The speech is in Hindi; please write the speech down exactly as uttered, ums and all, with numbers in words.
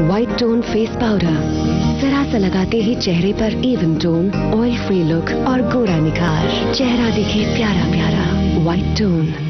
व्हाइट टोन फेस पाउडर, जरा सा लगाते ही चेहरे पर even tone, oil free look और गोरा निखार। चेहरा दिखे प्यारा प्यारा। White tone.